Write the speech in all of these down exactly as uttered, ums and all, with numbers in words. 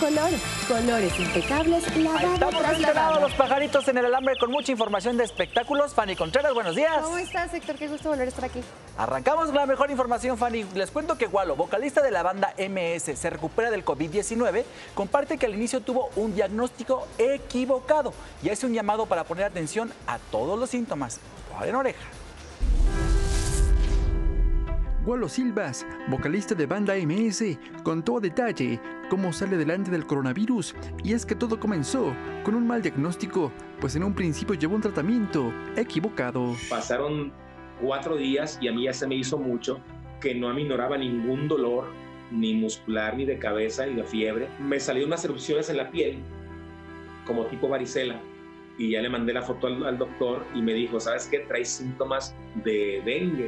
color. Colores impecables, Ahí lavado estamos tras este lado, lavado. los pajaritos en el alambre con mucha información de espectáculos. Fanny Contreras, buenos días. ¿Cómo estás, Héctor? Qué gusto volver a estar aquí. Arrancamos con la mejor información, Fanny. Les cuento que Wallo, vocalista de la banda M S, se recupera del COVID diecinueve, comparte que al inicio tuvo un diagnóstico equivocado y hace un llamado para poner atención a todos los síntomas. En oreja. Wallo Silvas, vocalista de banda M S, contó a detalle cómo sale delante del coronavirus, y es que todo comenzó con un mal diagnóstico, pues en un principio llevó un tratamiento equivocado. Pasaron cuatro días y a mí ya se me hizo mucho, que no aminoraba ningún dolor, ni muscular, ni de cabeza, ni de fiebre. Me salieron unas erupciones en la piel, como tipo varicela, y ya le mandé la foto al, al doctor y me dijo, ¿sabes qué? Traes síntomas de dengue.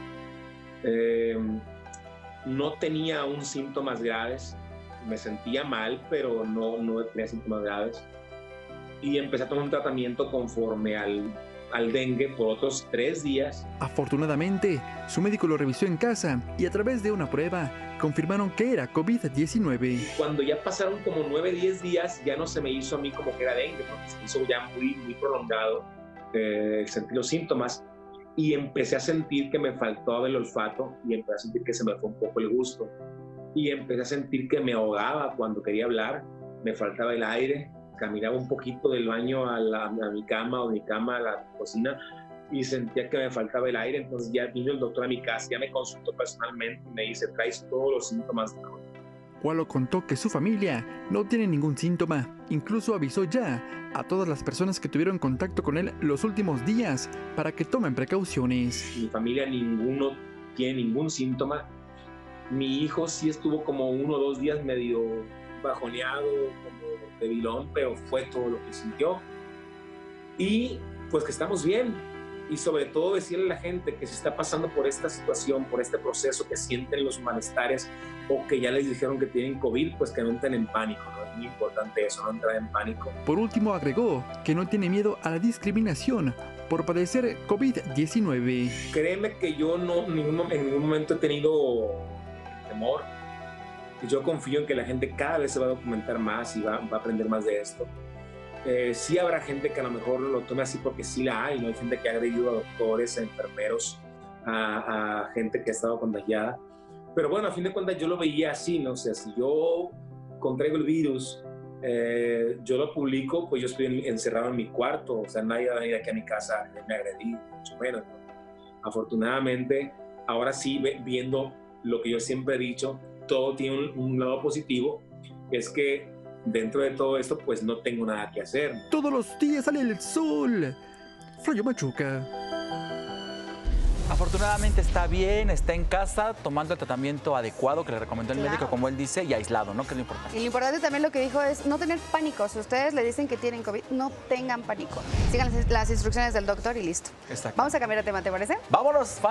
Eh, no tenía aún síntomas graves, me sentía mal, pero no, no tenía síntomas graves. Y empecé a tomar un tratamiento conforme al, al dengue por otros tres días. Afortunadamente, su médico lo revisó en casa y a través de una prueba confirmaron que era COVID diecinueve. Cuando ya pasaron como nueve, diez días, ya no se me hizo a mí como que era dengue, porque se me hizo ya muy, muy prolongado eh, sentir los síntomas. Y empecé a sentir que me faltaba el olfato y empecé a sentir que se me fue un poco el gusto. Y empecé a sentir que me ahogaba cuando quería hablar, me faltaba el aire, caminaba un poquito del baño a, la, a mi cama o de mi cama a la cocina y sentía que me faltaba el aire. Entonces ya vino el doctor a mi casa, ya me consultó personalmente y me dice, traes todos los síntomas de COVID. Wallo contó que su familia no tiene ningún síntoma, incluso avisó ya a todas las personas que tuvieron contacto con él los últimos días para que tomen precauciones. Mi familia ninguno tiene ningún síntoma. Mi hijo sí estuvo como uno o dos días medio bajoneado, como debilón, pero fue todo lo que sintió. Y pues que estamos bien. Y sobre todo decirle a la gente que si está pasando por esta situación, por este proceso, que sienten los malestares o que ya les dijeron que tienen COVID, pues que no entren en pánico, ¿no? Es muy importante eso, no entrar en pánico. Por último, agregó que no tiene miedo a la discriminación por padecer COVID diecinueve. Créeme que yo no, en ningún, en ningún momento he tenido temor. Yo confío en que la gente cada vez se va a documentar más y va, va a aprender más de esto. Eh, sí habrá gente que a lo mejor lo tome así porque sí la hay, ¿no? Hay gente que ha agredido a doctores, a enfermeros, a, a gente que ha estado contagiada. Pero bueno, a fin de cuentas yo lo veía así, ¿no? O sea, si yo contraigo el virus, eh, yo lo publico, pues yo estoy en, encerrado en mi cuarto, o sea, nadie va a venir aquí a mi casa a me agredir, mucho menos, ¿no? Afortunadamente, ahora sí, viendo lo que yo siempre he dicho, todo tiene un, un lado positivo, es que dentro de todo esto, pues no tengo nada que hacer. Todos los días sale el sol. Flayo Machuca. Afortunadamente está bien, está en casa, tomando el tratamiento adecuado que le recomendó el Claro. médico, como él dice, y aislado, ¿no? Que es lo importante. Y lo importante también lo que dijo es no tener pánico. Si ustedes le dicen que tienen COVID, no tengan pánico. Sigan las, las instrucciones del doctor y listo. Exacto. Vamos a cambiar de tema, ¿te parece? Vámonos.